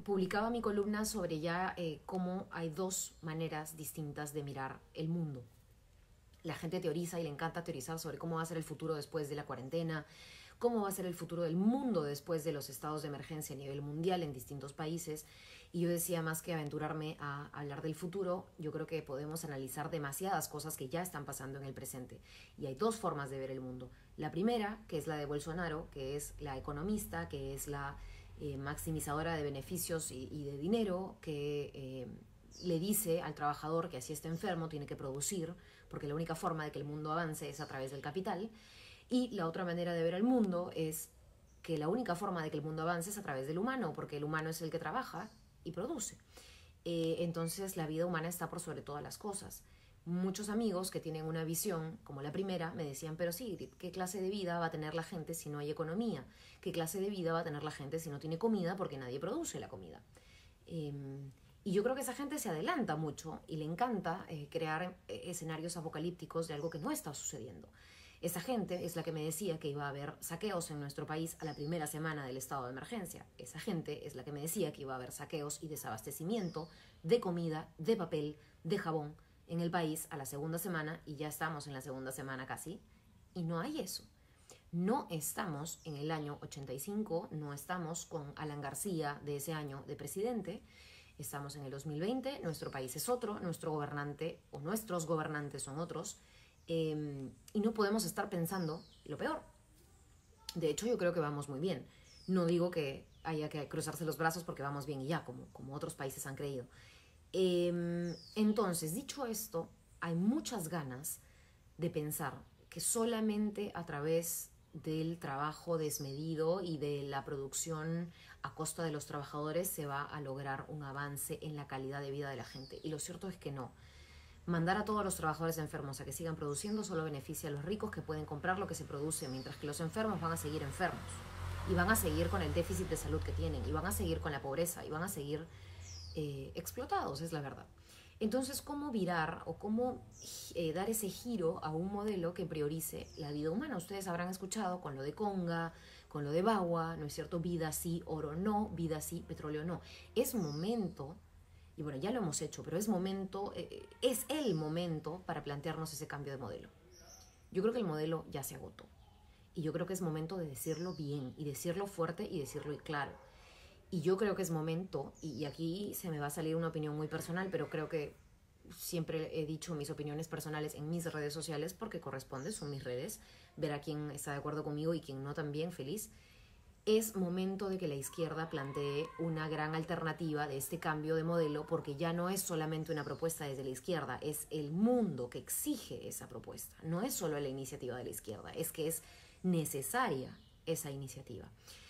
publicaba mi columna sobre ya cómo hay dos maneras distintas de mirar el mundo. La gente teoriza y le encanta teorizar sobre cómo va a ser el futuro después de la cuarentena, cómo va a ser el futuro del mundo después de los estados de emergencia a nivel mundial en distintos países. Y yo decía, más que aventurarme a hablar del futuro, yo creo que podemos analizar demasiadas cosas que ya están pasando en el presente. Y hay dos formas de ver el mundo. La primera, que es la de Bolsonaro, que es la economista, que es la maximizadora de beneficios y de dinero, que le dice al trabajador que así está enfermo, tiene que producir, porque la única forma de que el mundo avance es a través del capital. Y la otra manera de ver el mundo es que la única forma de que el mundo avance es a través del humano, porque el humano es el que trabaja y produce. Entonces la vida humana está por sobre todas las cosas. Muchos amigos que tienen una visión como la primera me decían, pero sí, ¿qué clase de vida va a tener la gente si no hay economía? ¿Qué clase de vida va a tener la gente si no tiene comida porque nadie produce la comida? Y yo creo que esa gente se adelanta mucho y le encanta crear escenarios apocalípticos de algo que no está sucediendo. Esa gente es la que me decía que iba a haber saqueos en nuestro país a la primera semana del estado de emergencia. Esa gente es la que me decía que iba a haber saqueos y desabastecimiento de comida, de papel, de jabón en el país a la segunda semana, y ya estamos en la segunda semana casi, y no hay eso. No estamos en el año 85, no estamos con Alan García de ese año de presidente, estamos en el 2020, nuestro país es otro, nuestro gobernante o nuestros gobernantes son otros, y no podemos estar pensando lo peor. De hecho, yo creo que vamos muy bien. No digo que haya que cruzarse los brazos porque vamos bien y ya, como otros países han creído. Entonces, dicho esto, hay muchas ganas de pensar que solamente a través del trabajo desmedido y de la producción a costa de los trabajadores se va a lograr un avance en la calidad de vida de la gente. Y lo cierto es que no. Mandar a todos los trabajadores enfermos a que sigan produciendo solo beneficia a los ricos que pueden comprar lo que se produce, mientras que los enfermos van a seguir enfermos y van a seguir con el déficit de salud que tienen y van a seguir con la pobreza y van a seguir explotados, es la verdad. Entonces, ¿cómo virar o cómo dar ese giro a un modelo que priorice la vida humana? Ustedes habrán escuchado con lo de Conga, con lo de Bagua, ¿no es cierto? Vida sí, oro no, vida sí, petróleo no. Es momento, y bueno, ya lo hemos hecho, pero es momento, es el momento para plantearnos ese cambio de modelo. Yo creo que el modelo ya se agotó. Y yo creo que es momento de decirlo bien, y decirlo fuerte y decirlo claro. Y yo creo que es momento, y aquí se me va a salir una opinión muy personal, pero creo que siempre he dicho mis opiniones personales en mis redes sociales porque corresponde, son mis redes, ver a quién está de acuerdo conmigo y quién no también, feliz. Es momento de que la izquierda plantee una gran alternativa de este cambio de modelo, porque ya no es solamente una propuesta desde la izquierda, es el mundo que exige esa propuesta. No es solo la iniciativa de la izquierda, es que es necesaria esa iniciativa.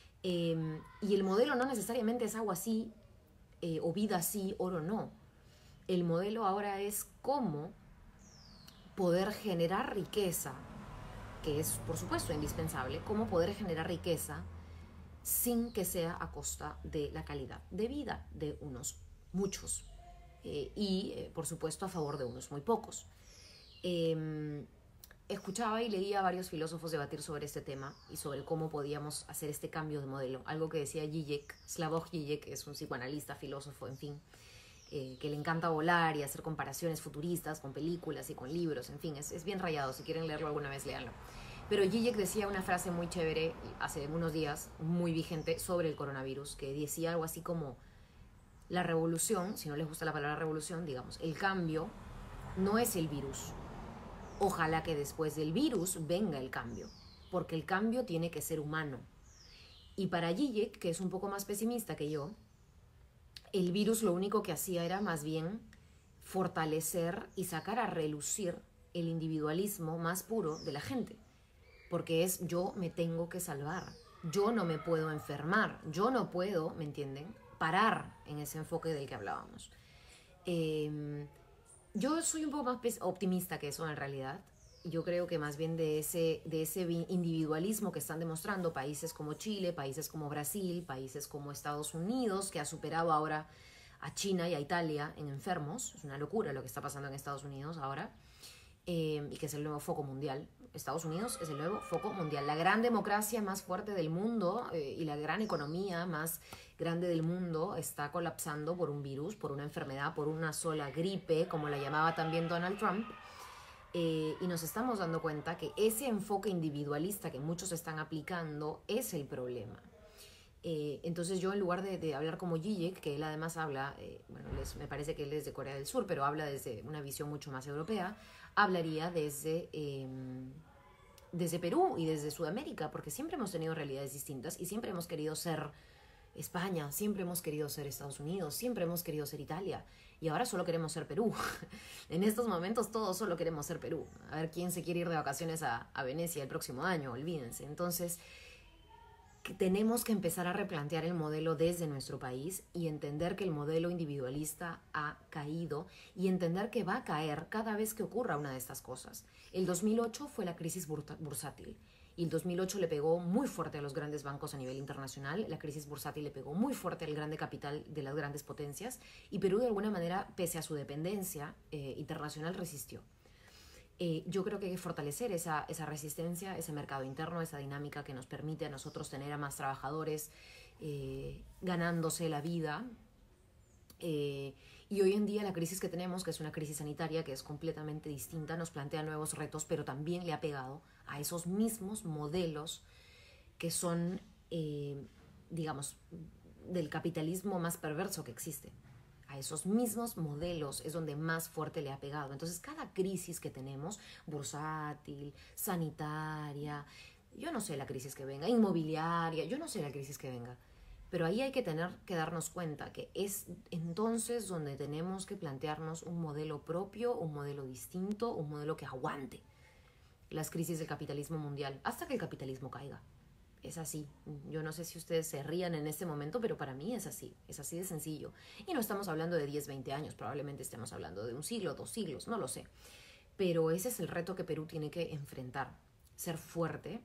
Y el modelo no necesariamente es agua sí, o vida sí, oro no. El modelo ahora es cómo poder generar riqueza, que es por supuesto indispensable, cómo poder generar riqueza sin que sea a costa de la calidad de vida de unos muchos, por supuesto a favor de unos muy pocos. Escuchaba y leía a varios filósofos debatir sobre este tema y sobre cómo podíamos hacer este cambio de modelo. Algo que decía Zizek, Slavoj Zizek, que es un psicoanalista, filósofo, en fin, que le encanta volar y hacer comparaciones futuristas con películas y con libros, en fin, es bien rayado. Si quieren leerlo alguna vez, léanlo. Pero Zizek decía una frase muy chévere hace unos días, muy vigente, sobre el coronavirus, que decía algo así como: la revolución, si no les gusta la palabra revolución, digamos, el cambio no es el virus. Ojalá que después del virus venga el cambio, porque el cambio tiene que ser humano. Y para Zizek, que es un poco más pesimista que yo, el virus lo único que hacía era más bien fortalecer y sacar a relucir el individualismo más puro de la gente, porque es: yo me tengo que salvar, yo no me puedo enfermar, yo no puedo, ¿me entienden?, parar en ese enfoque del que hablábamos. Yo soy un poco más optimista que eso en realidad. Yo creo que más bien de ese individualismo que están demostrando países como Chile, países como Brasil, países como Estados Unidos, que ha superado ahora a China y a Italia en enfermos. Es una locura lo que está pasando en Estados Unidos ahora. y que es el nuevo foco mundial. Estados Unidos es el nuevo foco mundial. La gran democracia más fuerte del mundo y la gran economía más grande del mundo está colapsando por un virus, por una enfermedad, por una sola gripe, como la llamaba también Donald Trump. Y nos estamos dando cuenta que ese enfoque individualista que muchos están aplicando es el problema. Entonces yo, en lugar de hablar como Zizek, que él además habla, me parece que él es de Corea del Sur, pero habla desde una visión mucho más europea, hablaría desde Perú y desde Sudamérica, porque siempre hemos tenido realidades distintas y siempre hemos querido ser España, siempre hemos querido ser Estados Unidos, siempre hemos querido ser Italia, y ahora solo queremos ser Perú. En estos momentos todos solo queremos ser Perú. A ver quién se quiere ir de vacaciones a Venecia el próximo año, olvídense. Entonces que tenemos que empezar a replantear el modelo desde nuestro país y entender que el modelo individualista ha caído y entender que va a caer cada vez que ocurra una de estas cosas. El 2008 fue la crisis bursátil y el 2008 le pegó muy fuerte a los grandes bancos a nivel internacional, la crisis bursátil le pegó muy fuerte al grande capital de las grandes potencias y Perú de alguna manera, pese a su dependencia internacional, resistió. Yo creo que hay que fortalecer esa resistencia, ese mercado interno, esa dinámica que nos permite a nosotros tener a más trabajadores ganándose la vida. Y hoy en día la crisis que tenemos, que es una crisis sanitaria, que es completamente distinta, nos plantea nuevos retos, pero también le ha pegado a esos mismos modelos que son, digamos, del capitalismo más perverso que existe. A esos mismos modelos es donde más fuerte le ha pegado. Entonces, cada crisis que tenemos, bursátil, sanitaria, yo no sé la crisis que venga, inmobiliaria, yo no sé la crisis que venga, pero ahí hay que tener que darnos cuenta que es entonces donde tenemos que plantearnos un modelo propio, un modelo distinto, un modelo que aguante las crisis del capitalismo mundial hasta que el capitalismo caiga. Es así. Yo no sé si ustedes se rían en este momento, pero para mí es así de sencillo. Y no estamos hablando de 10, 20 años, probablemente estemos hablando de un siglo, 2 siglos, no lo sé. Pero ese es el reto que Perú tiene que enfrentar, ser fuerte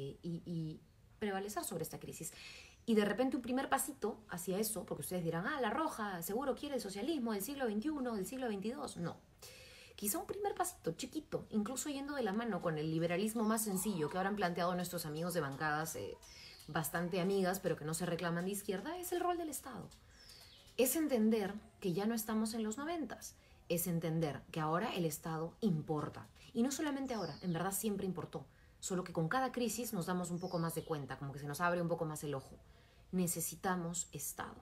y prevalecer sobre esta crisis. Y de repente un primer pasito hacia eso, porque ustedes dirán, La Roja seguro quiere el socialismo del siglo XXI, del siglo XXII. No. Quizá un primer pasito chiquito, incluso yendo de la mano con el liberalismo más sencillo que ahora han planteado nuestros amigos de bancadas bastante amigas, pero que no se reclaman de izquierda, es el rol del Estado. Es entender que ya no estamos en los 90s, es entender que ahora el Estado importa. Y no solamente ahora, en verdad siempre importó, solo que con cada crisis nos damos un poco más de cuenta, como que se nos abre un poco más el ojo. Necesitamos Estado.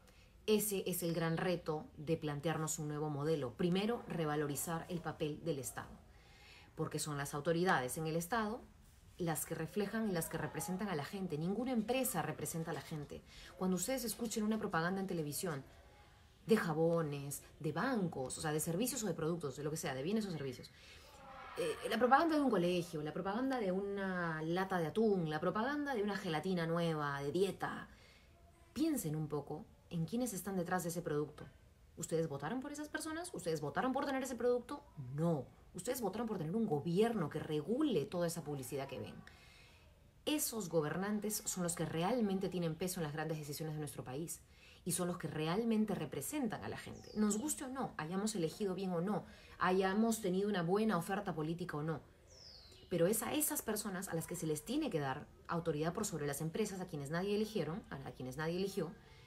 Ese es el gran reto de plantearnos un nuevo modelo. Primero, revalorizar el papel del Estado, porque son las autoridades en el Estado las que reflejan y las que representan a la gente. Ninguna empresa representa a la gente. Cuando ustedes escuchen una propaganda en televisión de jabones, de bancos, o sea, de servicios o de productos, de lo que sea, de bienes o servicios, la propaganda de un colegio, la propaganda de una lata de atún, la propaganda de una gelatina nueva, de dieta, piensen un poco en quiénes están detrás de ese producto. ¿Ustedes votaron por esas personas? ¿Ustedes votaron por tener ese producto? No. Ustedes votaron por tener un gobierno que regule toda esa publicidad que ven. Esos gobernantes son los que realmente tienen peso en las grandes decisiones de nuestro país y son los que realmente representan a la gente. Nos guste o no, hayamos elegido bien o no, hayamos tenido una buena oferta política o no. Pero es a esas personas a las que se les tiene que dar autoridad por sobre las empresas a quienes nadie eligieron, a quienes nadie eligió,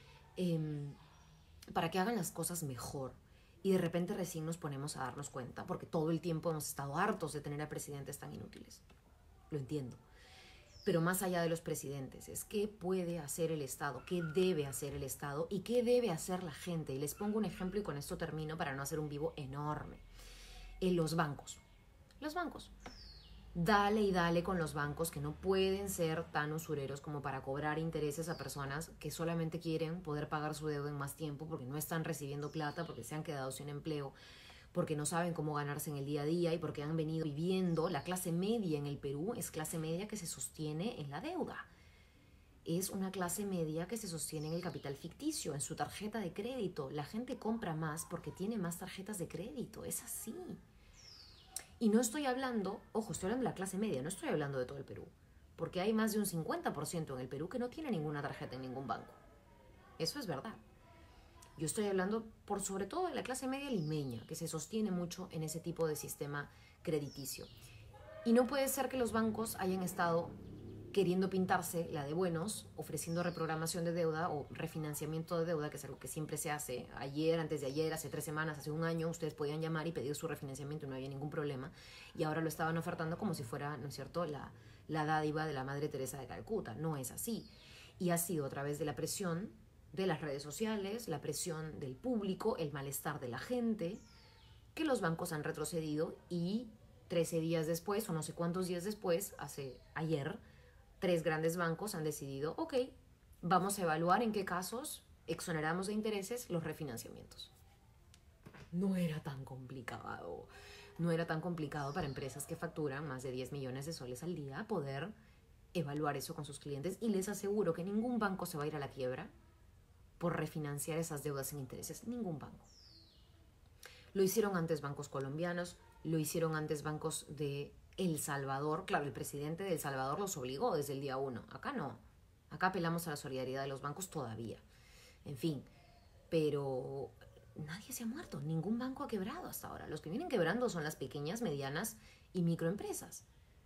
para que hagan las cosas mejor. Y de repente recién nos ponemos a darnos cuenta, porque todo el tiempo hemos estado hartos de tener a presidentes tan inútiles. Lo entiendo. Pero más allá de los presidentes, es qué puede hacer el Estado, qué debe hacer el Estado y qué debe hacer la gente. Y les pongo un ejemplo y con esto termino para no hacer un vivo enorme. Los bancos. Los bancos. Dale y dale con los bancos que no pueden ser tan usureros como para cobrar intereses a personas que solamente quieren poder pagar su deuda en más tiempo porque no están recibiendo plata, porque se han quedado sin empleo, porque no saben cómo ganarse en el día a día y porque han venido viviendo. La clase media en el Perú es clase media que se sostiene en la deuda. Es una clase media que se sostiene en el capital ficticio, en su tarjeta de crédito. La gente compra más porque tiene más tarjetas de crédito. Es así. Y no estoy hablando, ojo, estoy hablando de la clase media, no estoy hablando de todo el Perú. Porque hay más de un 50% en el Perú que no tiene ninguna tarjeta en ningún banco. Eso es verdad. Yo estoy hablando por sobre todo de la clase media limeña, que se sostiene mucho en ese tipo de sistema crediticio. Y no puede ser que los bancos hayan estado queriendo pintarse la de buenos, ofreciendo reprogramación de deuda o refinanciamiento de deuda, que es algo que siempre se hace. Ayer, antes de ayer, hace 3 semanas, hace un año, ustedes podían llamar y pedir su refinanciamiento y no había ningún problema. Y ahora lo estaban ofertando como si fuera, ¿no es cierto?, la dádiva de la Madre Teresa de Calcuta. No es así. Y ha sido a través de la presión de las redes sociales, la presión del público, el malestar de la gente, que los bancos han retrocedido y 13 días después, o no sé cuántos días después, ayer, 3 grandes bancos han decidido, ok, vamos a evaluar en qué casos exoneramos de intereses los refinanciamientos. No era tan complicado. No era tan complicado para empresas que facturan más de 10 millones de soles al día poder evaluar eso con sus clientes, y les aseguro que ningún banco se va a ir a la quiebra por refinanciar esas deudas sin intereses. Ningún banco. Lo hicieron antes bancos colombianos, lo hicieron antes bancos de El Salvador. Claro, el presidente de El Salvador los obligó desde el día 1. Acá no. Acá apelamos a la solidaridad de los bancos todavía. En fin, pero nadie se ha muerto. Ningún banco ha quebrado hasta ahora. Los que vienen quebrando son las pequeñas, medianas y microempresas.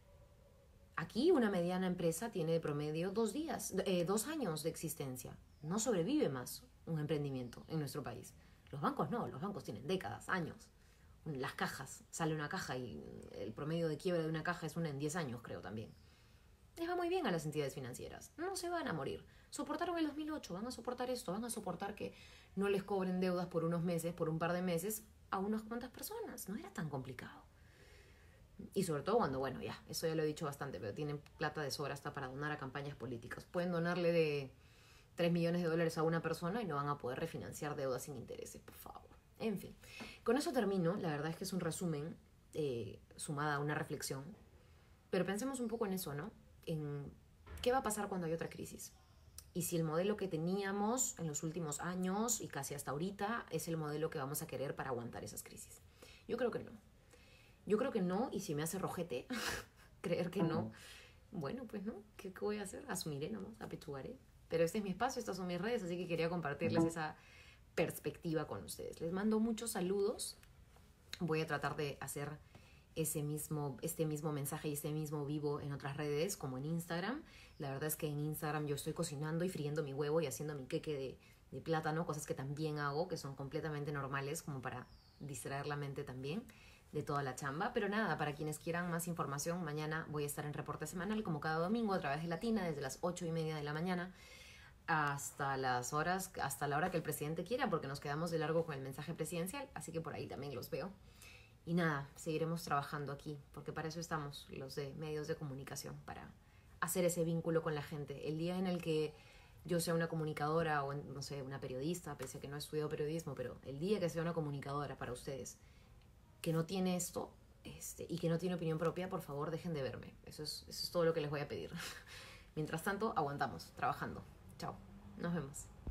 Aquí una mediana empresa tiene de promedio 2 años de existencia. No sobrevive más un emprendimiento en nuestro país. Los bancos no, los bancos tienen décadas, años. Las cajas, sale una caja y el promedio de quiebra de una caja es una en 10 años, creo también. Les va muy bien a las entidades financieras, no se van a morir. Soportaron el 2008, van a soportar esto, van a soportar que no les cobren deudas por unos meses, por un par de meses, a unas cuantas personas. No era tan complicado. Y sobre todo cuando, bueno, ya, eso ya lo he dicho bastante, pero tienen plata de sobra hasta para donar a campañas políticas. Pueden donarle de 3 millones de dólares a una persona y no van a poder refinanciar deudas sin intereses, por favor. En fin, con eso termino. La verdad es que es un resumen sumada a una reflexión. Pero pensemos un poco en eso, ¿no? En qué va a pasar cuando hay otra crisis. Y si el modelo que teníamos en los últimos años y casi hasta ahorita es el modelo que vamos a querer para aguantar esas crisis. Yo creo que no. Yo creo que no, y si me hace rojete creer que no, bueno, pues no, ¿qué voy a hacer? Asumiré nomás, apechugaré. Pero este es mi espacio, estas son mis redes, así que quería compartirles esa perspectiva con ustedes. Les mando muchos saludos. Voy a tratar de hacer este mismo mensaje y este mismo vivo en otras redes, como en Instagram. La verdad es que en Instagram yo estoy cocinando y friendo mi huevo y haciendo mi queque de plátano, cosas que también hago, que son completamente normales, como para distraer la mente también de toda la chamba. Pero nada, para quienes quieran más información, mañana voy a estar en Reporte Semanal, como cada domingo, a través de Latina, desde las 8:30 de la mañana hasta la hora que el presidente quiera, porque nos quedamos de largo con el mensaje presidencial, así que por ahí también los veo. Y nada, seguiremos trabajando aquí, porque para eso estamos los de medios de comunicación, para hacer ese vínculo con la gente. El día en el que yo sea una comunicadora o, no sé, una periodista, pese a que no he estudiado periodismo, pero el día que sea una comunicadora para ustedes, que no tiene esto y que no tiene opinión propia, por favor, dejen de verme. Eso es todo lo que les voy a pedir. Mientras tanto, aguantamos, trabajando. Chao, nos vemos.